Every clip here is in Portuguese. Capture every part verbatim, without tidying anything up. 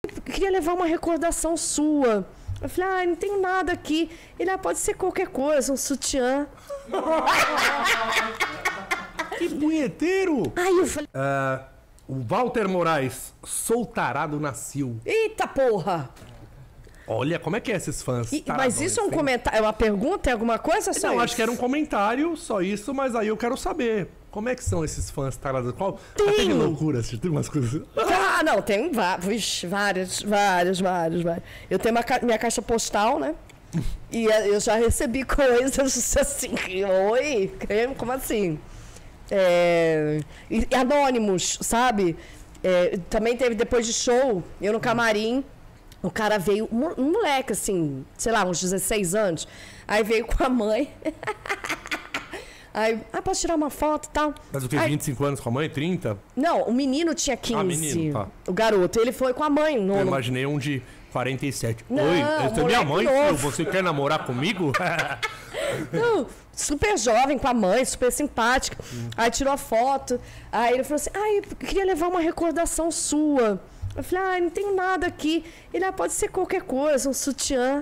queria levar uma recordação sua. Eu falei, ah, não tem nada aqui. Ele, ah, pode ser qualquer coisa, um sutiã. Que punheteiro! Aí eu falei... Uh, o Walter Moraes, soltarado nasceu. Eita porra! Olha, como é que é esses fãs? E, mas isso é um comentário, é uma pergunta, é alguma coisa? Só Não, isso? acho que era um comentário, só isso, mas aí eu quero saber. Como é que são esses fãs tarados? Qual? Tem. Tem loucura, tem umas coisas... Ah, não, tem vários, vários, vários, vários, vários. Eu tenho uma ca... minha caixa postal, né? E eu já recebi coisas assim, oi, como assim? É... E anônimos, sabe? É, também teve depois de show, eu no camarim, o cara veio, um, um moleque assim, sei lá, uns dezesseis anos, aí veio com a mãe. Aí, ah, posso tirar uma foto e tal? Mas o que, aí, vinte e cinco anos com a mãe? trinta? Não, o menino tinha quinze. Ah, menino, tá. O garoto, ele foi com a mãe. No, eu imaginei um de quarenta e sete. Não, Oi, essa é minha mãe, novo. filho, você quer namorar comigo? Não, super jovem com a mãe, super simpática. Hum. Aí tirou a foto. Aí ele falou assim, ah, eu queria levar uma recordação sua. Eu falei, ah, não tem nada aqui. Ele, ah, pode ser qualquer coisa, um sutiã.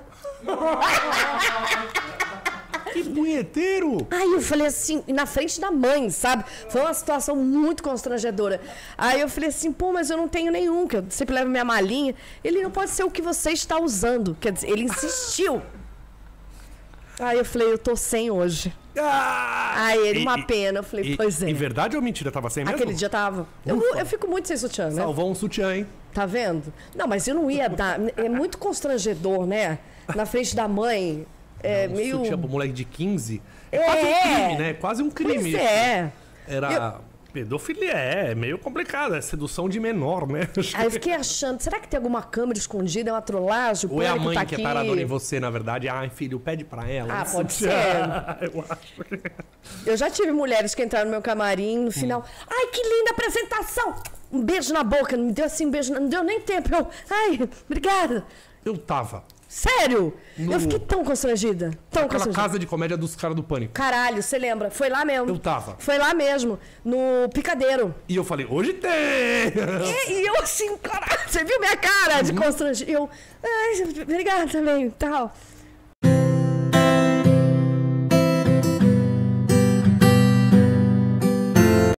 Que punheteiro! Aí eu falei assim, na frente da mãe, sabe? Foi uma situação muito constrangedora. Aí eu falei assim, pô, mas eu não tenho nenhum, que eu sempre levo minha malinha. Ele, não pode ser o que você está usando. Quer dizer, ele insistiu. Aí eu falei, eu tô sem hoje. Ah! Aí ele, E- uma e- pena. Eu falei, E, pois é. em verdade ou mentira? Tava sem mesmo? Aquele dia tava. Eu, eu fico muito sem sutiã, né? Salvou um sutiã, hein? Tá vendo? Não, mas eu não ia dar. É muito constrangedor, né? Na frente da mãe. É um meio. sutiã pro moleque de quinze. É, É. quase um crime, né? Quase um crime. Pois isso. é. Era... Pedofilia, é, é meio complicado. É sedução de menor, né? Acho Aí eu que- fiquei achando, será que tem alguma câmera escondida? É uma trollagem? O Ou é a pânico mãe tá que é aqui? taradona em você, na verdade. Ai, filho, pede pra ela. Ah, um pode sutiã. ser. Eu acho. Eu já tive mulheres que entraram no meu camarim no final. Hum. Ai, que linda apresentação! Um beijo na boca, não me deu assim um beijo, não deu nem tempo. Eu, ai, obrigada. Eu tava. Sério? No- Eu fiquei tão constrangida. Tão Aquela constrangida. casa de comédia dos caras do Pânico. Caralho, você lembra? Foi lá mesmo. Eu tava. Foi lá mesmo, no Picadeiro. E eu falei, hoje tem! E, e eu assim, caralho, você viu minha cara de Uhum. constrangido? Eu, ai, obrigada também, tal.